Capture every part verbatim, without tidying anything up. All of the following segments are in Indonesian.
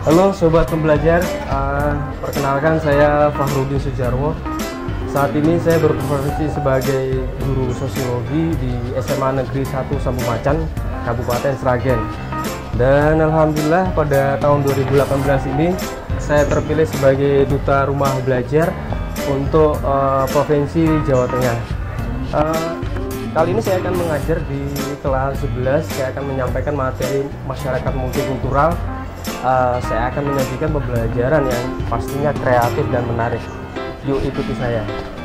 Halo Sobat Pembelajar, uh, perkenalkan saya Fahrudin Sujarwo. Saat ini saya berprofesi sebagai guru sosiologi di S M A Negeri satu Sambu Macan, Kabupaten Sragen. Dan Alhamdulillah pada tahun dua ribu delapan belas ini saya terpilih sebagai Duta Rumah Belajar untuk uh, Provinsi Jawa Tengah. Uh, kali ini saya akan mengajar di kelas sebelas, saya akan menyampaikan materi masyarakat multikultural. Uh, saya akan menyajikan pembelajaran yang pastinya kreatif dan menarik. Yuk ikuti saya.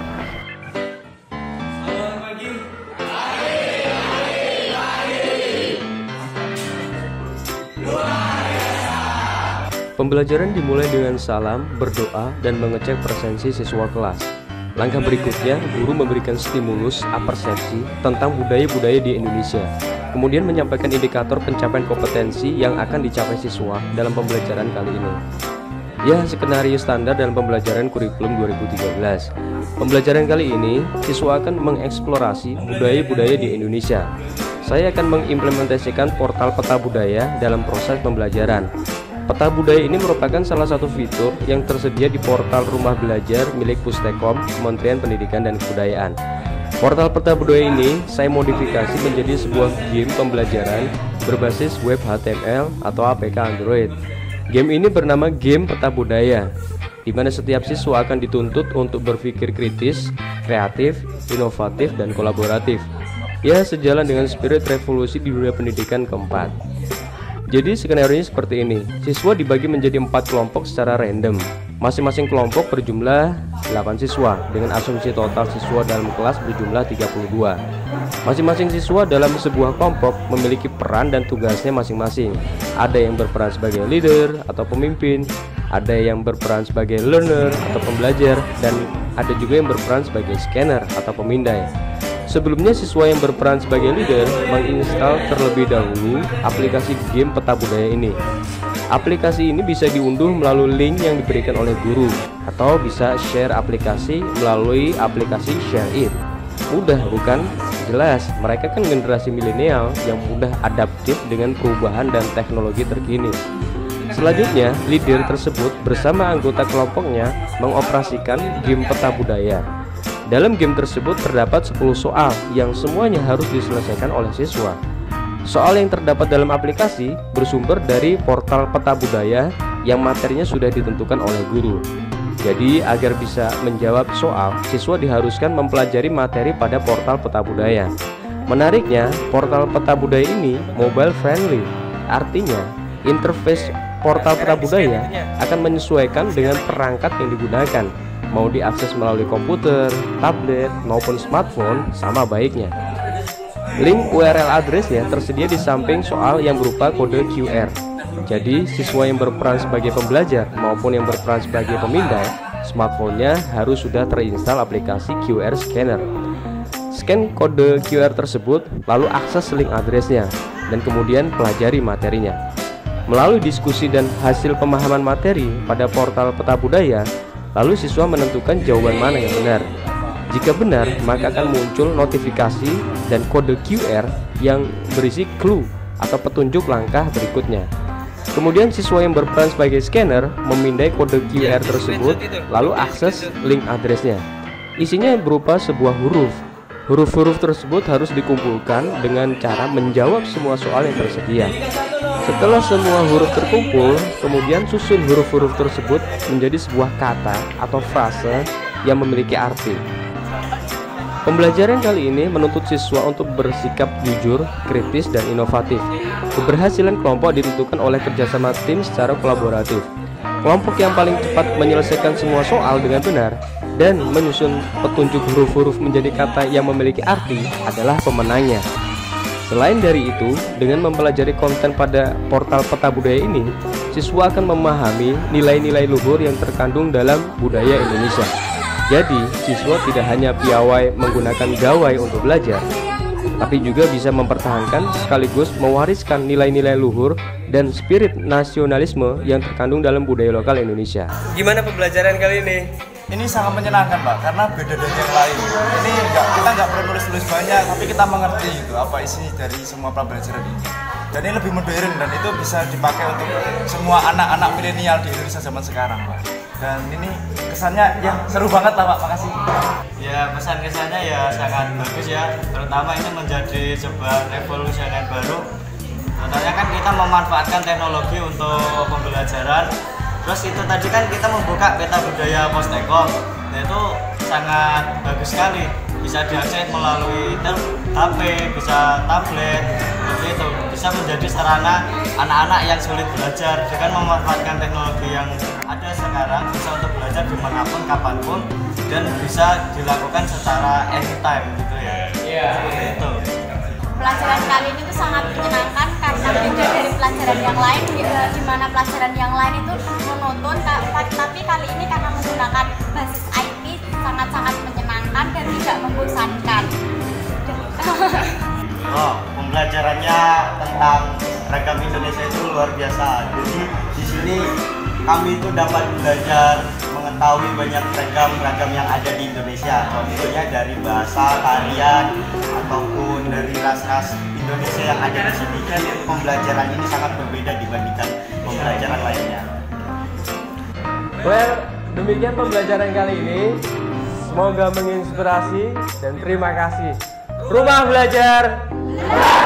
Pembelajaran dimulai dengan salam, berdoa, dan mengecek presensi siswa kelas. Langkah berikutnya, guru memberikan stimulus apersepsi tentang budaya-budaya di Indonesia. Kemudian menyampaikan indikator pencapaian kompetensi yang akan dicapai siswa dalam pembelajaran kali ini. Ya, skenario standar dalam pembelajaran kurikulum dua ribu tiga belas. Pembelajaran kali ini, siswa akan mengeksplorasi budaya-budaya di Indonesia. Saya akan mengimplementasikan portal peta budaya dalam proses pembelajaran. Peta budaya ini merupakan salah satu fitur yang tersedia di portal rumah belajar milik Pustekom, Kementerian Pendidikan dan Kebudayaan. Portal peta budaya ini saya modifikasi menjadi sebuah game pembelajaran berbasis web H T M L atau A P K Android. Game ini bernama Game Peta Budaya, di mana setiap siswa akan dituntut untuk berpikir kritis, kreatif, inovatif, dan kolaboratif. Ya, sejalan dengan spirit revolusi di dunia pendidikan keempat. Jadi skenario-nya seperti ini. Siswa dibagi menjadi empat kelompok secara random. Masing-masing kelompok berjumlah delapan siswa dengan asumsi total siswa dalam kelas berjumlah tiga puluh dua. Masing-masing siswa dalam sebuah kelompok memiliki peran dan tugasnya masing-masing. Ada yang berperan sebagai leader atau pemimpin, ada yang berperan sebagai learner atau pembelajar, dan ada juga yang berperan sebagai scanner atau pemindai. Sebelumnya siswa yang berperan sebagai leader menginstal terlebih dahulu aplikasi game peta budaya ini. Aplikasi ini bisa diunduh melalui link yang diberikan oleh guru, atau bisa share aplikasi melalui aplikasi Share It. Mudah bukan? Jelas, mereka kan generasi milenial yang mudah adaptif dengan perubahan dan teknologi terkini. Selanjutnya, leader tersebut bersama anggota kelompoknya mengoperasikan game peta budaya. Dalam game tersebut terdapat sepuluh soal yang semuanya harus diselesaikan oleh siswa. Soal yang terdapat dalam aplikasi bersumber dari portal peta budaya yang materinya sudah ditentukan oleh guru. Jadi agar bisa menjawab soal, siswa diharuskan mempelajari materi pada portal peta budaya. Menariknya, portal peta budaya ini mobile friendly. Artinya, interface portal peta budaya akan menyesuaikan dengan perangkat yang digunakan. Mau diakses melalui komputer, tablet, maupun smartphone, sama baiknya. Link U R L addressnya tersedia di samping soal yang berupa kode Q R. Jadi, siswa yang berperan sebagai pembelajar maupun yang berperan sebagai pemindai, smartphone-nya harus sudah terinstall aplikasi Q R Scanner. Scan kode Q R tersebut, lalu akses link addressnya, dan kemudian pelajari materinya. Melalui diskusi dan hasil pemahaman materi pada portal peta budaya, lalu siswa menentukan jawaban mana yang benar. Jika benar, maka akan muncul notifikasi dan kode Q R yang berisi clue atau petunjuk langkah berikutnya. Kemudian siswa yang berperan sebagai scanner memindai kode Q R tersebut, lalu akses link addressnya. Isinya berupa sebuah huruf. Huruf-huruf tersebut harus dikumpulkan dengan cara menjawab semua soal yang tersedia. Setelah semua huruf terkumpul, kemudian susun huruf-huruf tersebut menjadi sebuah kata atau frase yang memiliki arti. Pembelajaran kali ini menuntut siswa untuk bersikap jujur, kritis, dan inovatif. Keberhasilan kelompok ditentukan oleh kerjasama tim secara kolaboratif. Kelompok yang paling cepat menyelesaikan semua soal dengan benar dan menyusun petunjuk huruf-huruf menjadi kata yang memiliki arti adalah pemenangnya. Selain dari itu, dengan mempelajari konten pada portal peta budaya ini, siswa akan memahami nilai-nilai luhur yang terkandung dalam budaya Indonesia. Jadi, siswa tidak hanya piawai menggunakan gawai untuk belajar, tapi juga bisa mempertahankan sekaligus mewariskan nilai-nilai luhur dan spirit nasionalisme yang terkandung dalam budaya lokal Indonesia. Gimana pembelajaran kali ini? Ini sangat menyenangkan, Pak, karena beda dari yang lain. Ini enggak, kita nggak perlu nulis-nulis banyak, tapi kita mengerti gitu apa isi dari semua pembelajaran ini. Dan ini lebih modern dan itu bisa dipakai untuk semua anak-anak milenial di Indonesia zaman sekarang, Pak. Dan ini kesannya ya seru banget lah, Pak. Makasih. Ya, pesan-kesannya ya sangat bagus ya, terutama ini menjadi sebuah revolusi yang baru. Contohnya kan kita memanfaatkan teknologi untuk pembelajaran. Terus itu tadi kan kita membuka peta budaya Postekom, nah itu sangat bagus sekali. Bisa diakses melalui H P, bisa tablet, seperti itu. Bisa menjadi sarana anak-anak yang sulit belajar dengan memanfaatkan teknologi yang ada sekarang, bisa untuk belajar dimanapun, kapanpun, dan bisa dilakukan secara anytime gitu ya. Iya. Seperti itu. Pelajaran kali ini tuh sangat menyenangkan karena beda dari pelajaran yang lain, di mana pelajaran yang lain itu monoton, tapi kali ini karena menggunakan basis I T sangat-sangat menyenangkan dan tidak membosankan. Oh, pembelajarannya tentang ragam Indonesia itu luar biasa. Jadi di sini kami itu dapat belajar mengetahui banyak ragam-ragam yang ada di Indonesia. Contohnya dari bahasa, tarian, ataupun dari ras-ras Indonesia yang ada di sini. Dan pembelajaran ini sangat berbeda dibandingkan pembelajaran lainnya. Well, demikian pembelajaran kali ini. Semoga menginspirasi dan terima kasih. Rumah Belajar.